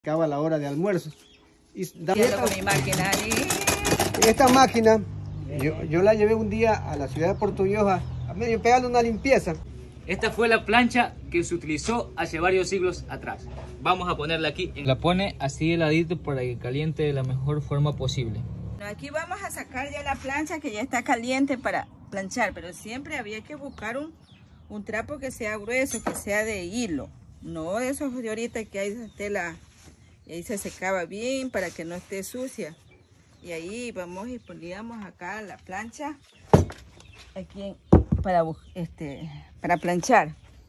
Acaba la hora de almuerzo. Y con mi máquina ahí. Esta máquina, yo la llevé un día a la ciudad de Portoyoja a medio pegarle una limpieza. Esta fue la plancha que se utilizó hace varios siglos atrás. Vamos a ponerla aquí. La pone así de ladito para que caliente de la mejor forma posible. Aquí vamos a sacar ya la plancha que ya está caliente para planchar, pero siempre había que buscar un trapo que sea grueso, que sea de hilo. No de esos de ahorita que hay esa tela y ahí se secaba bien para que no esté sucia. Y ahí vamos y poníamos acá la plancha aquí para planchar.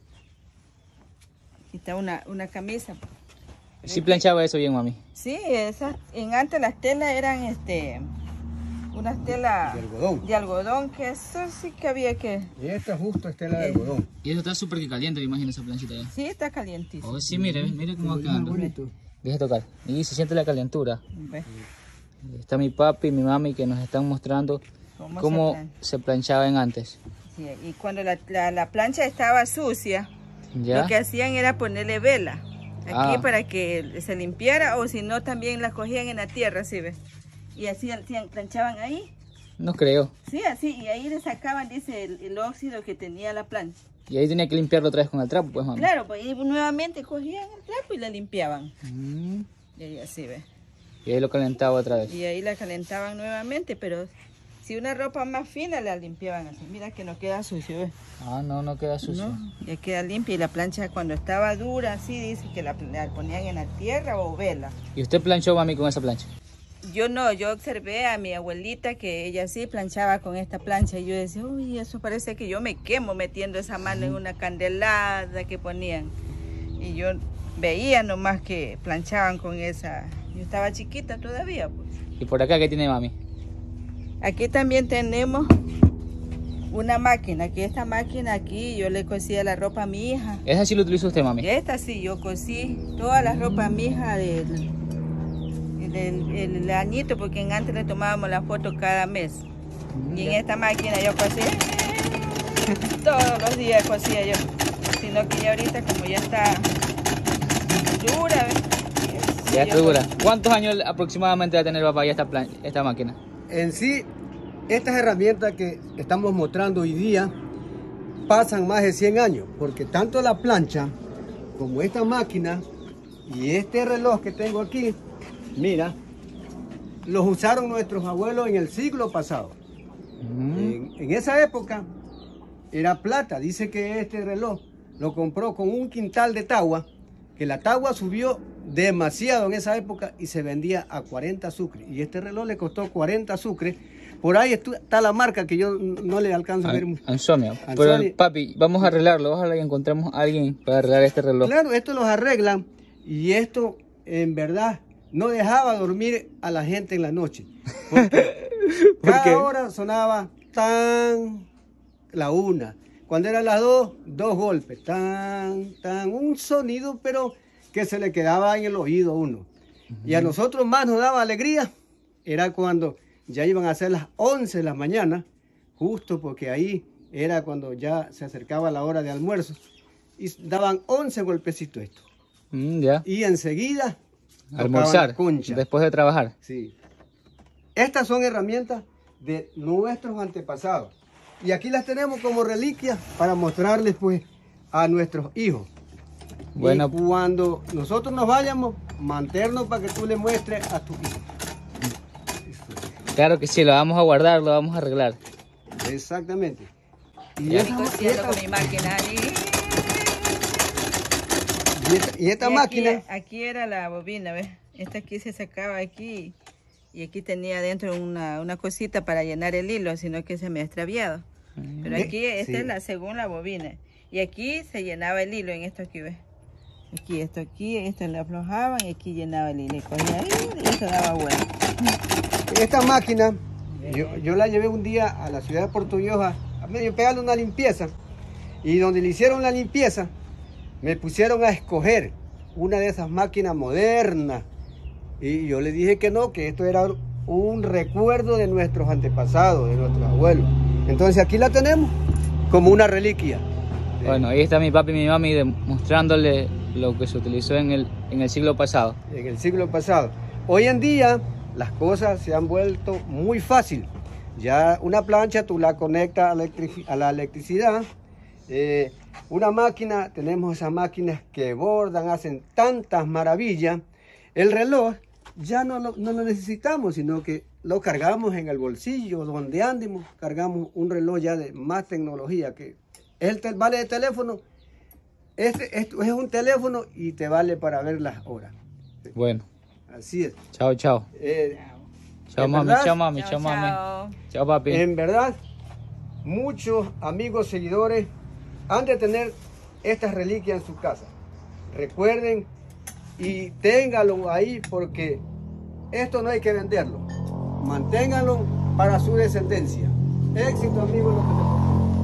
Aquí está una camisa. ¿Sí planchaba eso bien, mami? Sí, antes las telas eran unas telas de algodón, que eso sí que había que... Y esta justo es tela de algodón. Y eso está súper caliente, me imagino, esa planchita ya. Sí, está calientísimo. Oh, sí, mire cómo va quedando. Deje tocar. Y se siente la calentura. ¿Ves? Está mi papi y mi mami que nos están mostrando cómo se planchaba en antes. Sí, y cuando la plancha estaba sucia, ¿ya? Lo que hacían era ponerle vela aquí para que se limpiara, o si no también la cogían en la tierra, ¿sí ves? Y así planchaban ahí. No creo. Sí, así, y ahí le sacaban, dice, el óxido que tenía la plancha. Y ahí tenía que limpiarlo otra vez con el trapo, pues, mami. Claro, pues ahí nuevamente cogían el trapo y la limpiaban. Y ahí así, ¿ves? Y ahí lo calentaba otra vez. Y ahí la calentaban nuevamente, pero si una ropa más fina la limpiaban así. Mira que no queda sucio, ¿ves? No queda sucio. No, ya queda limpia. Y la plancha cuando estaba dura, así dice que la ponían en la tierra o vela. ¿Y usted planchó, mami, con esa plancha? Yo no, yo observé a mi abuelita que ella sí planchaba con esta plancha. Y yo decía, uy, eso parece que yo me quemo metiendo esa mano en una candelada que ponían. Y yo veía nomás que planchaban con esa. Yo estaba chiquita todavía, pues. ¿Y por acá qué tiene, mami? Aquí también tenemos una máquina, que esta máquina aquí yo le cosía la ropa a mi hija. ¿Esa sí lo utilizó usted, mami? Esta sí, yo cosí toda la ropa a mi hija del añito, porque antes le tomábamos la foto cada mes. Y en esta máquina yo cosí, todos los días cosía yo. Sino que ya ahorita como ya está dura, ¿ves? Ya está dura. ¿Cuántos años aproximadamente va a tener papá ya esta máquina? En sí, estas herramientas que estamos mostrando hoy día pasan más de 100 años, porque tanto la plancha como esta máquina y este reloj que tengo aquí, mira, los usaron nuestros abuelos en el siglo pasado. En esa época era plata. Dice que este reloj lo compró con un quintal de tagua, que la tagua subió demasiado en esa época y se vendía a 40 sucres. Y este reloj le costó 40 sucres. Por ahí está la marca que yo no le alcanzo a ver mucho. Ansomia. Pero papi, vamos a arreglarlo. Ojalá que encontremos a alguien para arreglar este reloj. Claro, esto los arreglan y esto en verdad no dejaba dormir a la gente en la noche. Porque cada hora sonaba tan la una. Cuando eran las dos golpes. Tan, un sonido pero que se le quedaba en el oído a uno. Y a nosotros más nos daba alegría. Era cuando ya iban a ser las 11 de la mañana. Justo porque ahí era cuando ya se acercaba la hora de almuerzo. Y daban 11 golpecitos esto. Ya. Y enseguida almorzar después de trabajar. Sí. Estas son herramientas de nuestros antepasados. Y aquí las tenemos como reliquias para mostrarles pues a nuestros hijos. Bueno, y cuando nosotros nos vayamos, mantenernos para que tú le muestres a tu hijo. Claro que sí, lo vamos a guardar, lo vamos a arreglar. Exactamente. Y cosiendo con mi máquina ahí. Y esta máquina... Aquí era la bobina, ¿ves? Esta aquí se sacaba aquí y aquí tenía dentro una cosita para llenar el hilo, sino que se me ha extraviado. Pero aquí esta es según la bobina. Y aquí se llenaba el hilo en esto aquí, ¿ves? Aquí, esto le aflojaban y aquí llenaba el hilo. Y cogía ahí y eso daba bueno. Esta máquina, yo la llevé un día a la ciudad de Portoyoja a medio pegarle una limpieza. Y donde le hicieron la limpieza, me pusieron a escoger una de esas máquinas modernas. Y yo le dije que no, que esto era un recuerdo de nuestros antepasados, de nuestros abuelos. Entonces aquí la tenemos como una reliquia. Bueno, ahí está mi papi y mi mami demostrándole lo que se utilizó en el siglo pasado. En el siglo pasado. Hoy en día las cosas se han vuelto muy fácil. Ya una plancha tú la conectas a la electricidad. Una máquina, tenemos esas máquinas que bordan, hacen tantas maravillas. El reloj ya no lo necesitamos, sino que lo cargamos en el bolsillo, donde andemos, cargamos un reloj ya de más tecnología, que vale de teléfono. Esto es un teléfono y te vale para ver las horas. Bueno. Así es. Chao, chao. Chao, mami, verdad, chao, mami, chao, mami. Chao, papi. En verdad, muchos amigos, seguidores, han de tener estas reliquias en su casa. Recuerden y ténganlo ahí, porque esto no hay que venderlo. Manténganlo para su descendencia. Éxito, amigos.